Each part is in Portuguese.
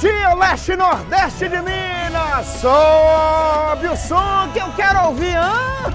dia, Leste e Nordeste de Minas! Sobe o som que eu quero ouvir, hã?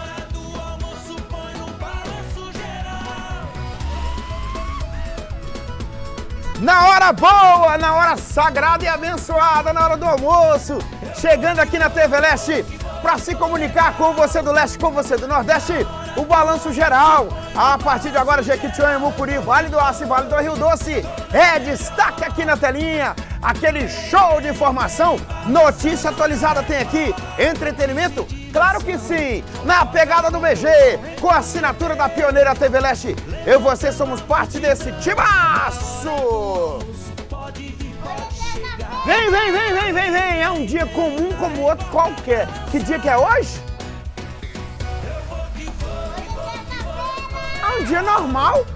Na hora boa, na hora sagrada e abençoada, na hora do almoço, chegando aqui na TV Leste para se comunicar com você do Leste, com você do Nordeste, o balanço geral. A partir de agora, Jequitinhonha, Mucuri, Vale do Aço e Vale do Rio Doce é destaque aqui na telinha. Aquele show de informação, notícia atualizada tem aqui, entretenimento, claro que sim, na pegada do BG, com a assinatura da pioneira TV Leste. Eu e você somos parte desse timaço! Vem, é um dia comum como outro qualquer. Que dia que é hoje? É um dia normal.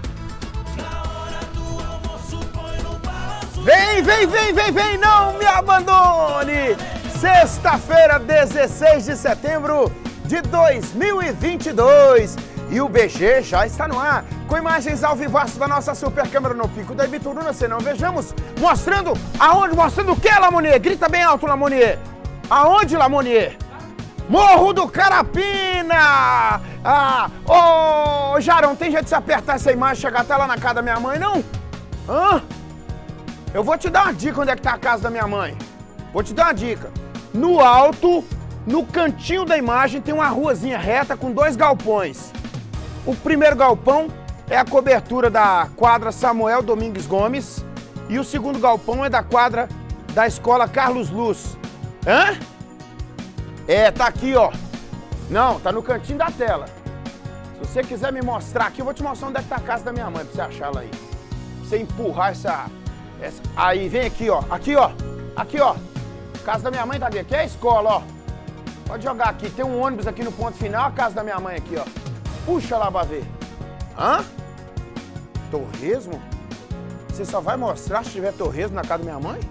Vem, não me abandone! Sexta-feira, 16 de setembro de 2022. E o BG já está no ar, com imagens ao vivaço da nossa super câmera no Pico da Ibituruna, se não vejamos, mostrando aonde, mostrando o que, Lamonier? Grita bem alto, Lamonier. Aonde, Lamonier? Morro do Carapina! Ô, Jarão, tem jeito de se apertar essa imagem e chegar até lá na casa da minha mãe, não? Hã? Eu vou te dar uma dica onde é que tá a casa da minha mãe. Vou te dar uma dica. No alto, no cantinho da imagem, tem uma ruazinha reta com 2 galpões. O primeiro galpão é a cobertura da quadra Samuel Domingues Gomes e o segundo galpão é da quadra da escola Carlos Luz. Hã? É, tá aqui, ó. Não, tá no cantinho da tela. Se você quiser me mostrar aqui, eu vou te mostrar onde é que tá a casa da minha mãe, pra você achar ela aí. Pra você empurrar essa... Aí, vem aqui, ó. Aqui, ó. Aqui, ó. Casa da minha mãe tá aqui. Aqui é a escola, ó. Pode jogar aqui. Tem um ônibus aqui no ponto final, a casa da minha mãe aqui, ó. Puxa lá pra ver. Hã? Torresmo? Você só vai mostrar se tiver torresmo na casa da minha mãe?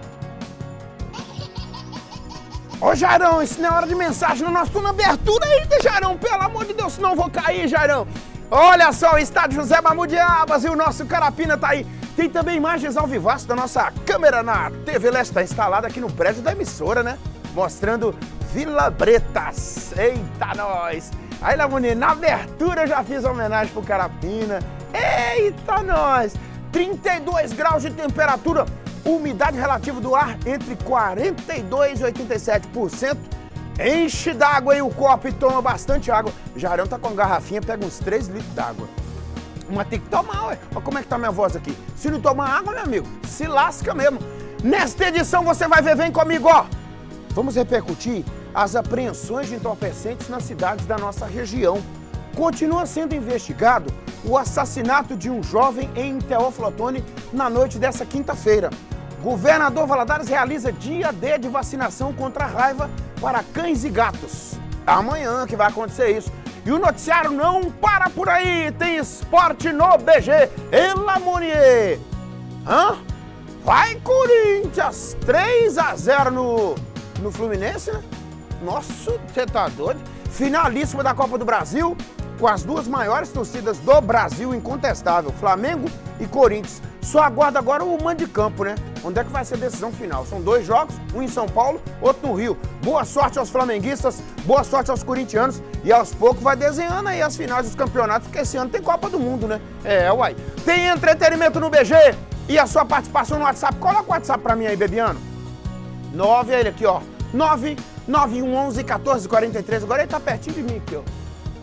Ô, Jarão, isso não é hora de mensagem, não. Nós estamos na abertura ainda, Jarão. Pelo amor de Deus, senão eu vou cair, Jarão. Olha só, o estádio José Mamudiabas e o nosso Carapina tá aí. Tem também imagens ao vivaço da nossa câmera na TV Leste. Está instalada aqui no prédio da emissora, né? Mostrando Vila Bretas. Eita, nós! Aí, Lamonier, na abertura eu já fiz uma homenagem pro Carapina. Eita, nós! 32 graus de temperatura, umidade relativa do ar entre 42% e 87%. Enche d'água aí o copo e toma bastante água. O Jarão tá com garrafinha, pega uns 3 litros d'água. Mas tem que tomar, ué. Olha como é que tá minha voz aqui. Se não tomar água, meu amigo, se lasca mesmo. Nesta edição você vai ver, vem comigo, ó. Vamos repercutir as apreensões de entorpecentes nas cidades da nossa região. Continua sendo investigado o assassinato de um jovem em Teófilo Otoni na noite dessa quinta-feira. Governador Valadares realiza dia D de vacinação contra a raiva para cães e gatos. Amanhã que vai acontecer isso. E o noticiário não para por aí. Tem esporte no BG. Em Lamonier. Hã? Vai, Corinthians! 3-0 no Fluminense, né? Nossa, você tá doido? Finalíssima da Copa do Brasil, com as 2 maiores torcidas do Brasil, incontestável, Flamengo e Corinthians. Só aguarda agora o mando de campo, né? Onde é que vai ser a decisão final? São 2 jogos, um em São Paulo, outro no Rio. Boa sorte aos flamenguistas, boa sorte aos corintianos e aos poucos vai desenhando aí as finais dos campeonatos, porque esse ano tem Copa do Mundo, né? É, uai. Tem entretenimento no BG e a sua participação no WhatsApp. Coloca o WhatsApp pra mim aí, Bebiano. 9, ele aqui, ó. 99111 1443. Agora ele tá pertinho de mim aqui, ó.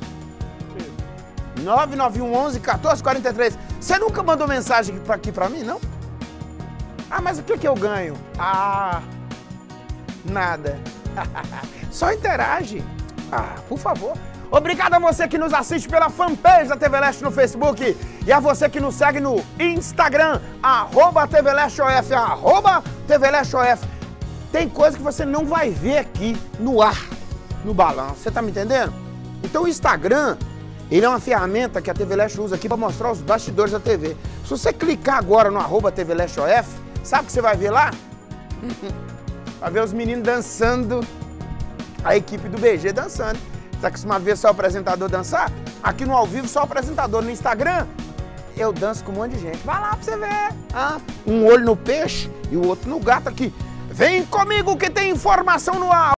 99111 1443. Você nunca mandou mensagem aqui pra mim, não? Ah, mas o que eu ganho? Ah, nada. Só interage. Ah, por favor. Obrigado a você que nos assiste pela fanpage da TV Leste no Facebook e a você que nos segue no Instagram, @TVLesteOF, @TVLesteOF. Tem coisa que você não vai ver aqui no ar, no balanço. Você tá me entendendo? Então o Instagram, ele é uma ferramenta que a TV Leste usa aqui para mostrar os bastidores da TV. Se você clicar agora no @TVLesteOF, sabe o que você vai ver lá? Vai ver os meninos dançando, a equipe do BG dançando. Você acostuma ver só o apresentador dançar? Aqui no ao vivo só o apresentador. No Instagram, eu danço com um monte de gente. Vai lá pra você ver. Ah, um olho no peixe e o outro no gato aqui. Vem comigo que tem informação no ar.